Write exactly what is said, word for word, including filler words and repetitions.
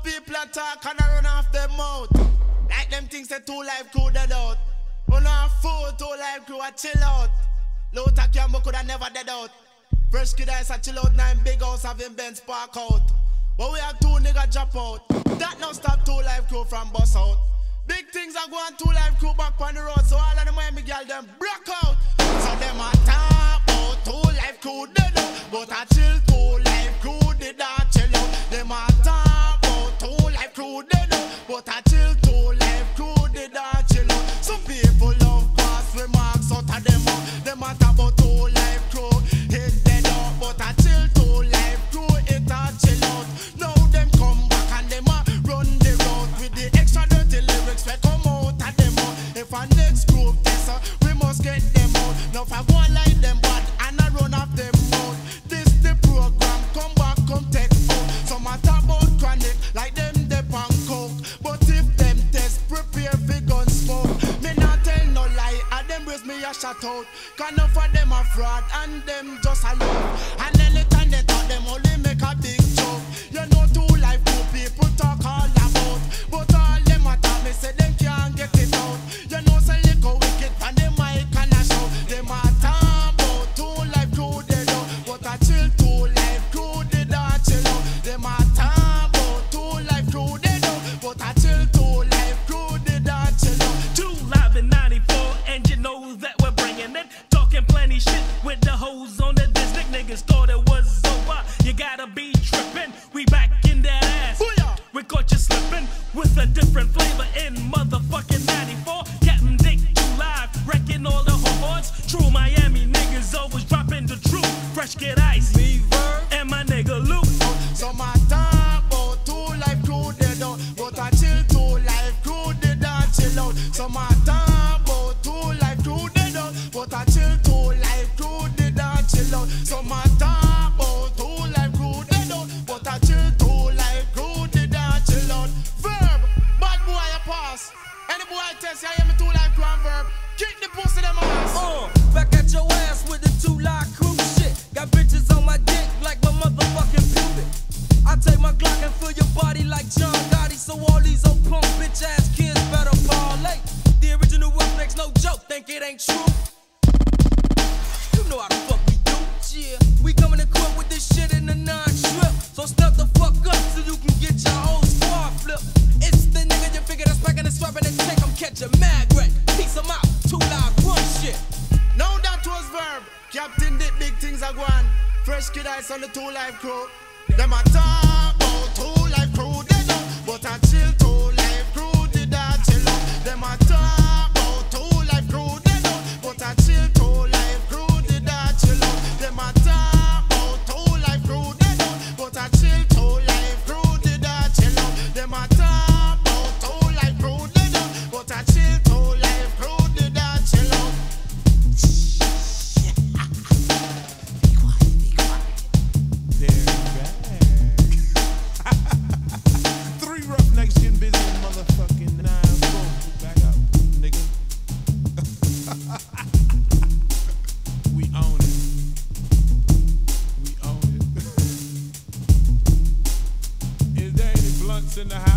people attack and I run off them mouth. Like them things that two life crew dead out. Run off food, two life crew a chill out. Low Takiambo could have never dead out. First kid eyes a chill out, nine big house having Benz park out. But we have two nigga drop out. That no stop two life crew from bus out. Big things are going two life crew back on the road. So all of the Miami girl them broke out. So them a talk about two life crew dead out. But a chill two life crew did not chill out. Them a talk about two life crew dead out. But a chill two life crew did not chill out. Some people love cross remarks out of them out. Them a talk about two life crew hit dead out. But a chill two life crew it a chill out. Now them come back and them a run the road with the extra dirty lyrics we come out of them out. If a next group test uh, we must get them out. Now if I go and like them bad and I run off them out. This the program, come back, come take out. Some a talk about chronic like them they pan coke. But if them test prepare for gun smoke. Me not tell no lie, and them raise me a shut out. Cause enough of them a fraud and them just a love. And anytime they talk them only make a big joke. You know two life two people talk all about. But all them a talk me say them can't get it out. You know say little wicked and them mic and a show. Them a talk about two life crew dead out. But a chill two life crew did not chill out. Them a talk about two life crew dead out. But a chill two life crew did not chill out. Two live in ninety-four and you know that we're bringing it. Talking plenty shit with the hoes on the Disney. Niggas thought it was over. You gotta be trippin'. We back in that ass. Booyah! We caught you slippin' with a different flavor in motherfucking ninety-four. Captain Dick, you live, wrecking all the hordes. True Miami niggas always dropping the truth. Fresh Kid Ice, me Verb, and my nigga Luke. So my talk about two life crew dead out. But a chill two life crew did not chill out. So my talk about two life crew dead out. But a chill two life crew did not chill out. So my talk about two life crew dead out. But a chill two life crew did not chill out. Verb, bad boy a pass. Any boy test you, I hear me two life crew and Verb. Kick the pussy them ass. Uh, back at your ass with the two live crew shit. Got bitches on my dick like my motherfucking pubic. I take my Glock and fill your body like John Gotti. So all these old punk bitch ass kids better parlay. The original Roughnecks, no joke, think it ain't true. You know how the fuck we do, yeah. We coming to court with this shit in the non-strip. So step the fuck up so you can get your whole squad flip. It's the nigga you figure that's packing and swapping and take 'em, catch a mag wreck. Piece 'em out, two live run shit. Now that was Verb. Captain did big things are going. Fresh Kid Ice on the two life crew. Them a talk about two life crew dead out. But a chill two life crew did not chill out. Them a talk about two life crew dead out. But a chill two life crew did not chill out. Them a talk about two life crew dead out. But a chill two life crew did not chill out. Them a talk about two life crew dead out. But a chill two life crew did not chill out. Three roughnecks getting busy in motherfucking nine four. Back up, nigga. We own it. We own it. Is there any blunts in the house?